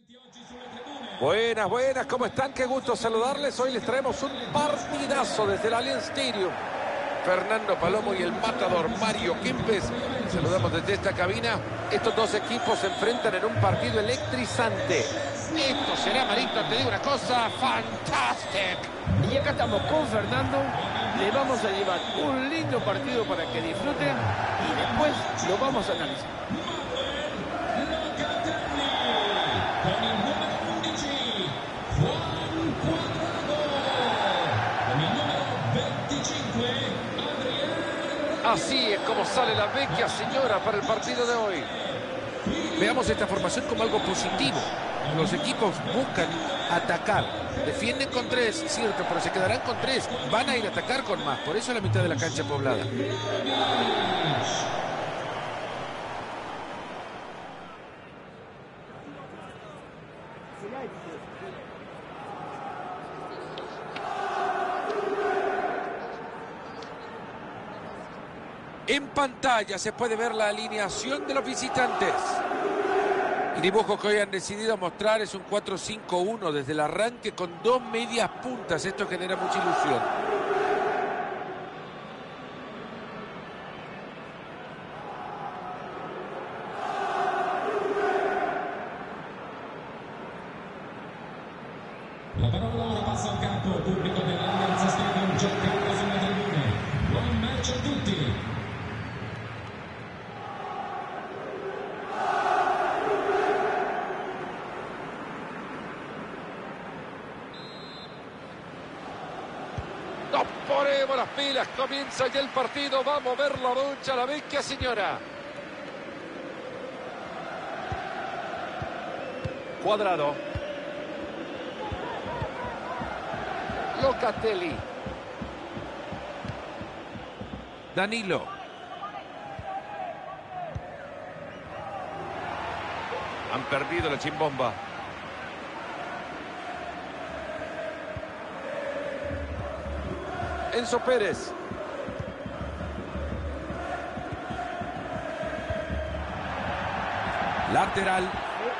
Buenas, buenas, ¿cómo están? Qué gusto saludarles. Hoy les traemos un partidazo desde el Allianz Stadium. Fernando Palomo y el matador Mario Kempes. Saludamos desde esta cabina. Estos dos equipos se enfrentan en un partido electrizante. Esto será, Marito, te digo una cosa, fantastic. Y acá estamos con Fernando. Le vamos a llevar un lindo partido para que disfruten y después lo vamos a analizar. Así es como sale la vecchia señora para el partido de hoy. Veamos esta formación como algo positivo. Los equipos buscan atacar. Defienden con 3, cierto, pero se quedarán con 3. Van a ir a atacar con más. Por eso la mitad de la cancha poblada. En pantalla se puede ver la alineación de los visitantes. El dibujo que hoy han decidido mostrar es un 4-5-1 desde el arranque con 2 medias puntas. Esto genera mucha ilusión. La parola ora passa al campo, pubblico dell'Allianz Stadium, giocando sulla tribuna. Buon match a tutti. Nos ponemos las pilas, comienza ya el partido. Va a mover la lucha la vecchia señora. Cuadrado. Locatelli. Danilo. Han perdido la chimbomba. Enzo Pérez. Lateral.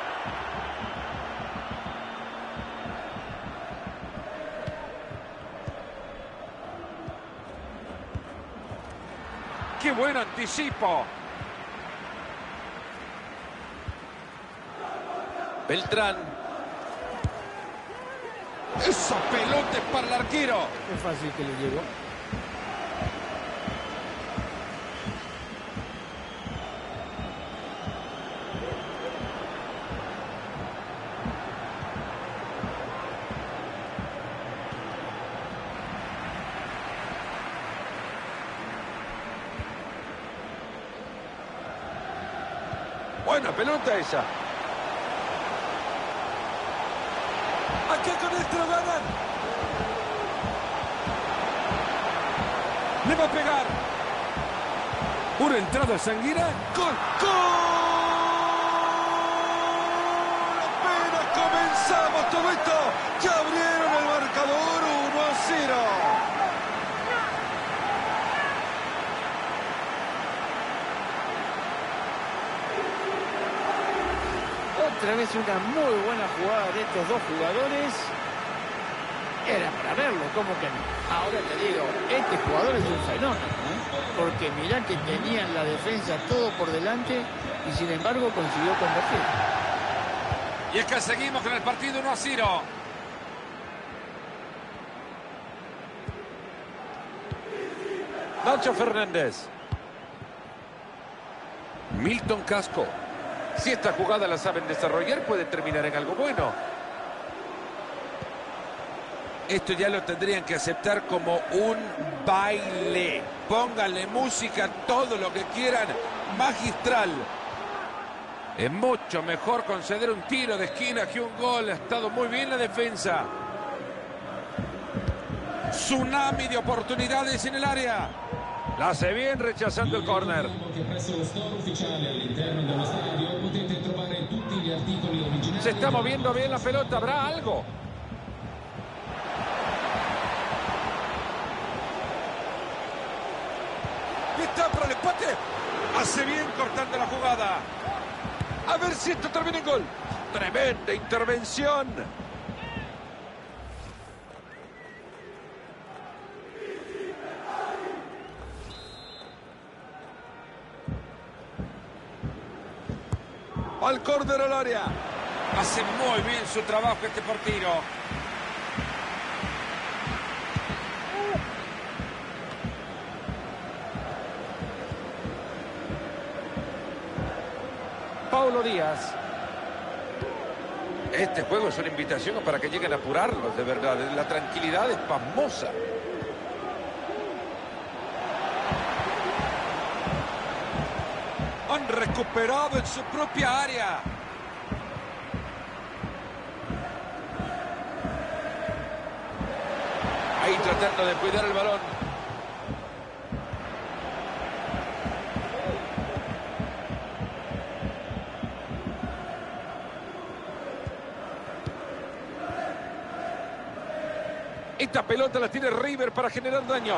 ¡Qué buen anticipo! Beltrán. ¡Esa pelota es para el arquero! Es fácil que le llegó. Buena pelota esa. Aquí con esto lo ganan. Le va a pegar. Una entrada sanguínea. ¡Gol! ¡Gol! Apenas comenzamos todo esto. Ya abrieron el marcador 1-0. Otra vez una muy buena jugada de estos dos jugadores. Era para verlo, ¿cómo que no? Ahora te digo, este jugador es un fenómeno, ¿eh? Porque mirá que tenían la defensa todo por delante y sin embargo consiguió convertir. Y es que seguimos con el partido 1-0. Nacho Fernández. Milton Casco. Si esta jugada la saben desarrollar, puede terminar en algo bueno. Esto ya lo tendrían que aceptar como un baile. Pónganle música, todo lo que quieran. Magistral. Es mucho mejor conceder un tiro de esquina que un gol. Ha estado muy bien la defensa. Tsunami de oportunidades en el área. La hace bien rechazando el córner. Se está moviendo bien la pelota. ¿Habrá algo? Y está para el empate. Hace bien cortando la jugada. A ver si esto termina en gol. Tremenda intervención. Al córner al área. Hace muy bien su trabajo este portero. Paulo Díaz. Este juego es una invitación para que lleguen a apurarlos, de verdad. La tranquilidad es pasmosa. Han recuperado en su propia área. Ahí tratando de cuidar el balón. Esta pelota la tiene River para generar daño.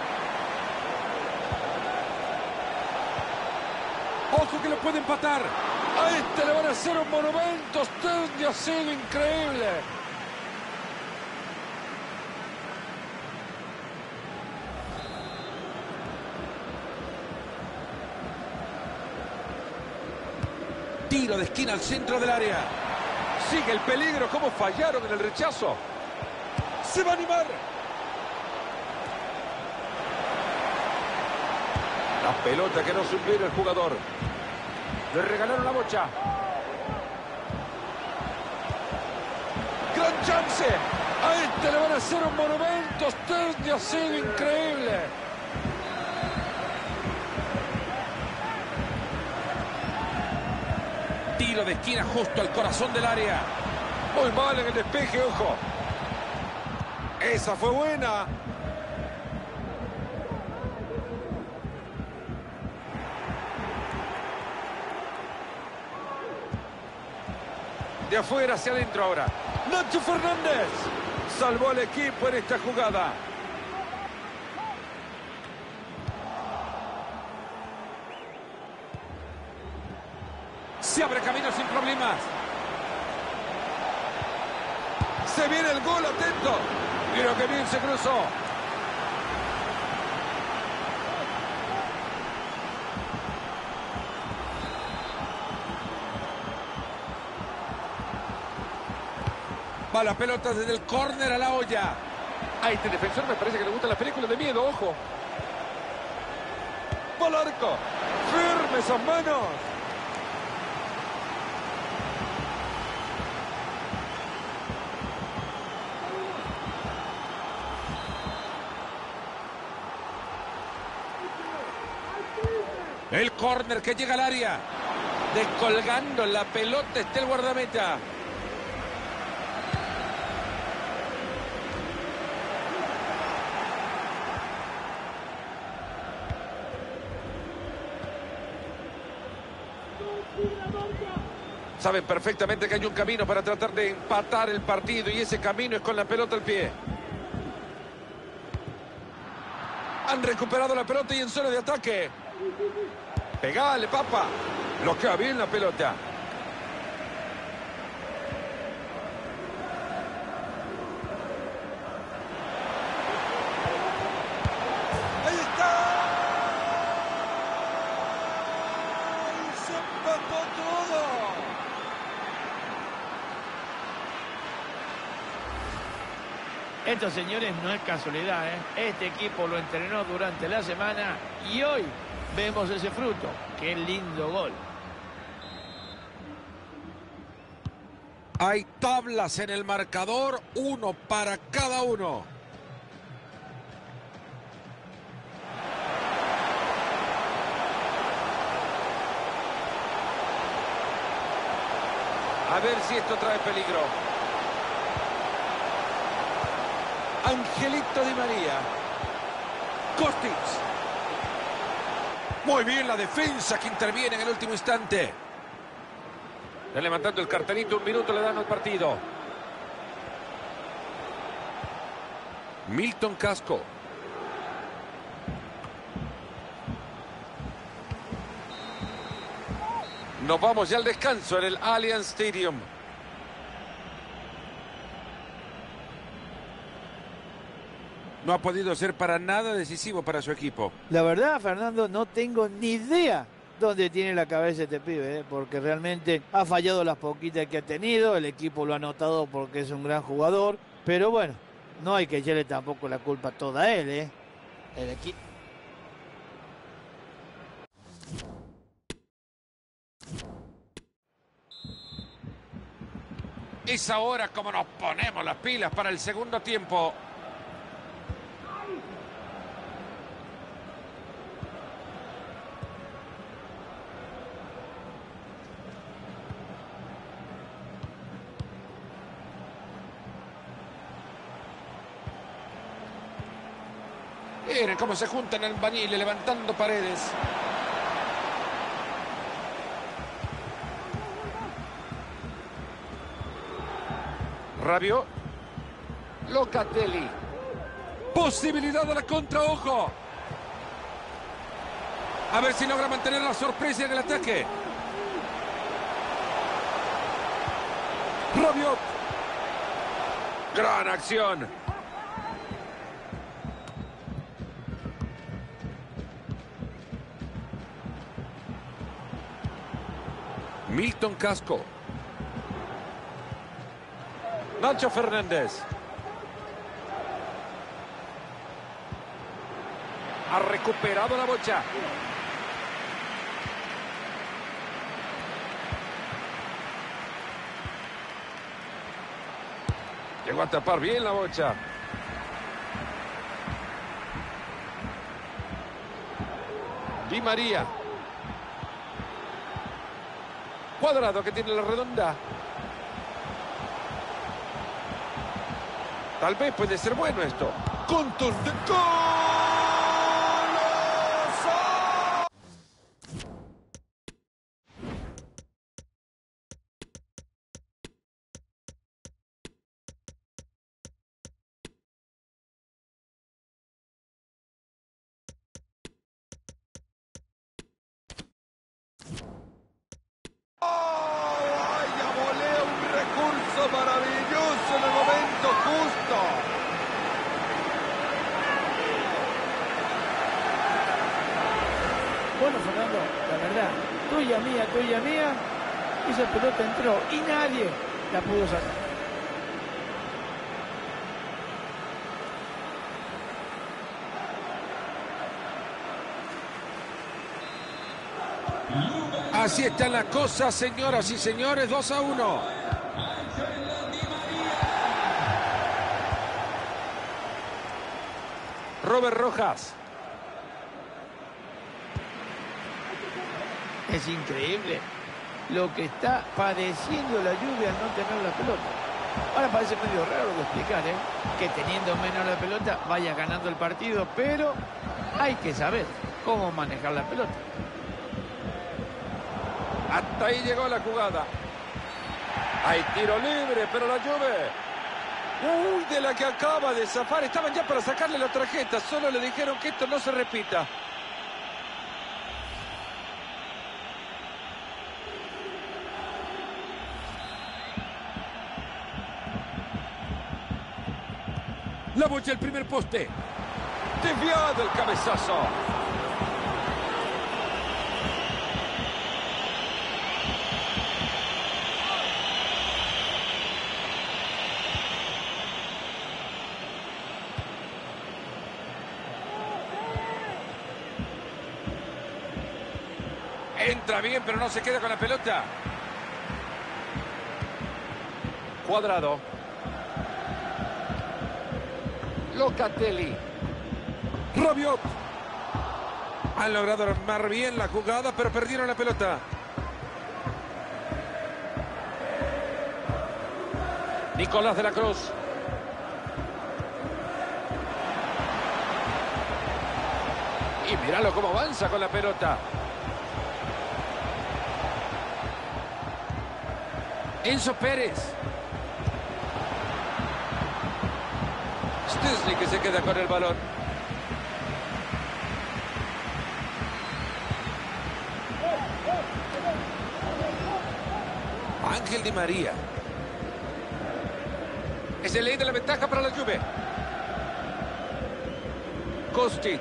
Ojo que lo puede empatar. A este le van a hacer un monumento. Usted ha sido increíble. Tiro de esquina al centro del área. Sigue el peligro. ¿Cómo fallaron en el rechazo? Se va a animar. La pelota que no supiera el jugador. Le regalaron la bocha. Gran chance. A este le van a hacer un monumento. Usted ha sido increíble. Tiro de esquina justo al corazón del área. Muy mal en el despeje, ojo. Esa fue buena. De afuera hacia adentro ahora. Nacho Fernández salvó al equipo en esta jugada. Se abre camino sin problemas. Se viene el gol, atento. Mira que bien se cruzó. Va la pelota desde el córner a la olla. A este defensor me parece que le gustan las películas de miedo, ojo. Va al arco. Firme esas manos. El córner que llega al área. Descolgando la pelota está el guardameta. Saben perfectamente que hay un camino para tratar de empatar el partido y ese camino es con la pelota al pie. Han recuperado la pelota y en zona de ataque. Pegale, papa. Bloquea bien la pelota. Ahí está. Se empató todo. Esto, señores, no es casualidad, ¿eh? Este equipo lo entrenó durante la semana y hoy vemos ese fruto. ¡Qué lindo gol! Hay tablas en el marcador, uno para cada uno. A ver si esto trae peligro. Angelito Di María. Kostic. Muy bien la defensa que interviene en el último instante. Ya levantando el cartelito, un minuto le dan al partido. Milton Casco. Nos vamos ya al descanso en el Allianz Stadium. No ha podido ser para nada decisivo para su equipo. La verdad, Fernando, no tengo ni idea dónde tiene la cabeza este pibe, porque realmente ha fallado las poquitas que ha tenido, el equipo lo ha notado porque es un gran jugador, pero bueno, no hay que echarle tampoco la culpa toda a él, el equipo. Es ahora como nos ponemos las pilas para el segundo tiempo. Miren cómo se juntan en albañiles levantando paredes. Rabiot. Locatelli. Posibilidad de la contra, ojo. A ver si logra mantener la sorpresa en el ataque. Rabiot. Gran acción. Milton Casco. Nacho Fernández. Ha recuperado la bocha. Llegó a tapar bien la bocha. Di María. Cuadrado que tiene la redonda. Tal vez puede ser bueno esto. ¡Contos de gol! Maravilloso en el momento justo. Bueno, Fernando, la verdad, tuya mía, esa pelota entró y nadie la pudo sacar. Así está la cosa, señoras y señores, 2-1. Robert Rojas. Es increíble lo que está padeciendo la lluvia al no tener la pelota. Ahora parece medio raro de explicar, que teniendo menos la pelota vaya ganando el partido, pero hay que saber cómo manejar la pelota. Hasta ahí llegó la jugada. Hay tiro libre, pero la Juve. Uy, de la que acaba de zafar. Estaban ya para sacarle la tarjeta. Solo le dijeron que esto no se repita. La bocha el primer poste. Desviado el cabezazo. Entra bien, pero no se queda con la pelota. Cuadrado. Locatelli. Rabiot. Han logrado armar bien la jugada, pero perdieron la pelota. Nicolás de la Cruz. Y míralo cómo avanza con la pelota. Enzo Pérez. Szczęsny que se queda con el balón. Ángel Di María. Es el ley de la ventaja para la Juve. Kostic.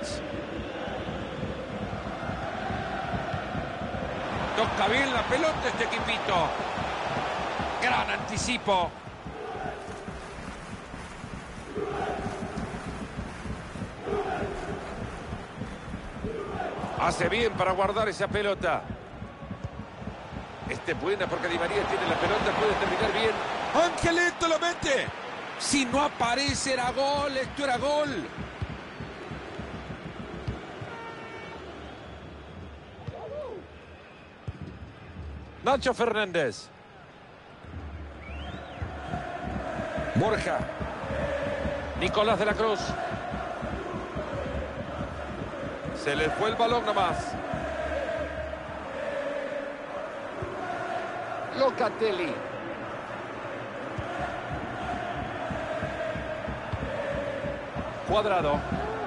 Toca bien la pelota este equipito. Gran anticipo. Hace bien para guardar esa pelota. Este es buena porque Di María tiene la pelota, puede terminar bien. Angelito lo mete. Si no aparece era gol, esto era gol. Nacho Fernández. Borja. Nicolás de la Cruz. Se le fue el balón nomás. Locatelli. Cuadrado.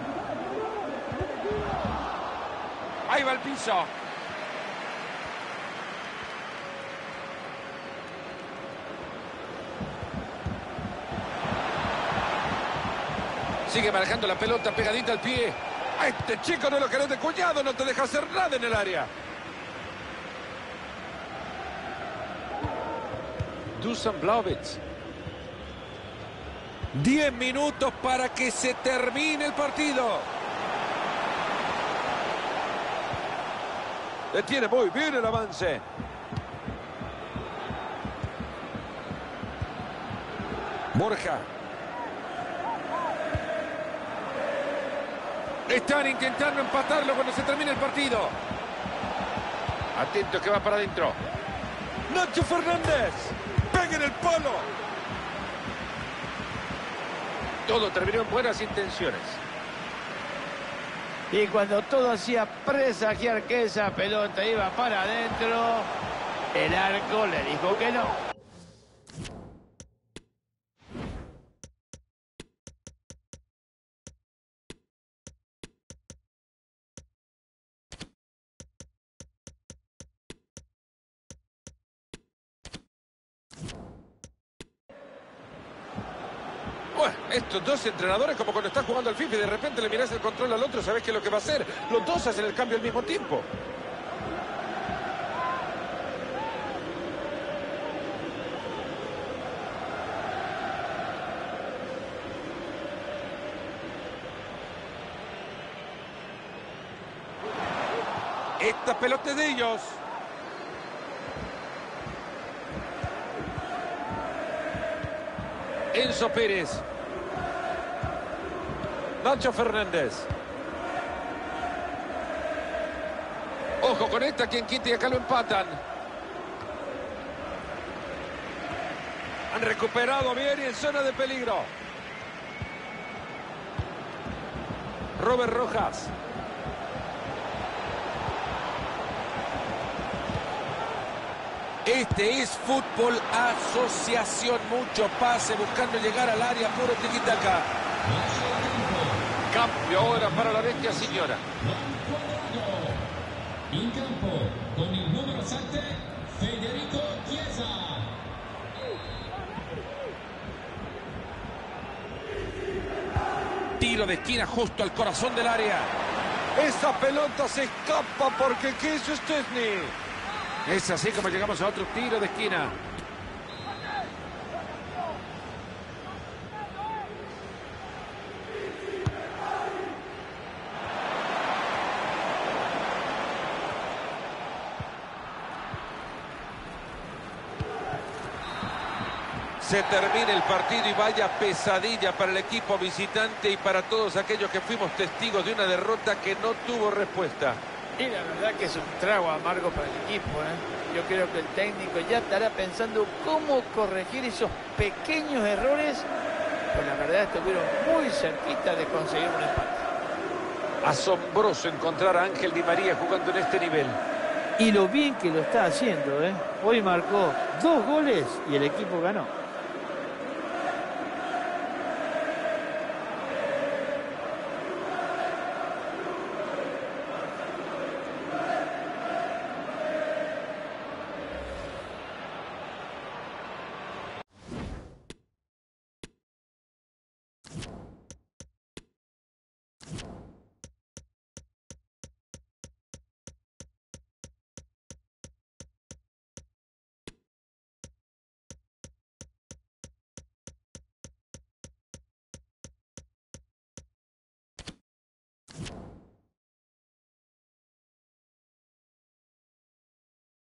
Ahí va el piso. Sigue manejando la pelota pegadita al pie. A este chico no lo querés de cuñado, no te deja hacer nada en el área. Dusan Vlahovic. 10 minutos para que se termine el partido. Detiene muy bien el avance. Borja. Están intentando empatarlo cuando se termine el partido. Atento que va para adentro. Nacho Fernández. Pega en el palo. Todo terminó en buenas intenciones. Y cuando todo hacía presagiar que esa pelota iba para adentro, el arco le dijo que no. Bueno, estos dos entrenadores como cuando estás jugando al FIFA y de repente le mirás el control al otro, sabés qué es lo que va a hacer. Los dos hacen el cambio al mismo tiempo. Esta pelota es de ellos. Enzo Pérez. Nacho Fernández. Ojo con esta, quien quita y acá lo empatan. Han recuperado bien y en zona de peligro. Robert Rojas. Este es fútbol asociación, mucho pase, buscando llegar al área, puro tiquitaca. Cambio ahora para la bestia señora. In campo con il numero 7, Federico Chiesa. Tiro de esquina justo al corazón del área. Esa pelota se escapa porque quiso Szczesny. Es así como llegamos a otro tiro de esquina. Se termina el partido y vaya pesadilla para el equipo visitante y para todos aquellos que fuimos testigos de una derrota que no tuvo respuesta. Y la verdad que es un trago amargo para el equipo, ¿eh? Yo creo que el técnico ya estará pensando cómo corregir esos pequeños errores, pero la verdad estuvieron muy cerquita de conseguir un empate. Asombroso encontrar a Ángel Di María jugando en este nivel. Y lo bien que lo está haciendo, ¿eh? Hoy marcó 2 goles y el equipo ganó.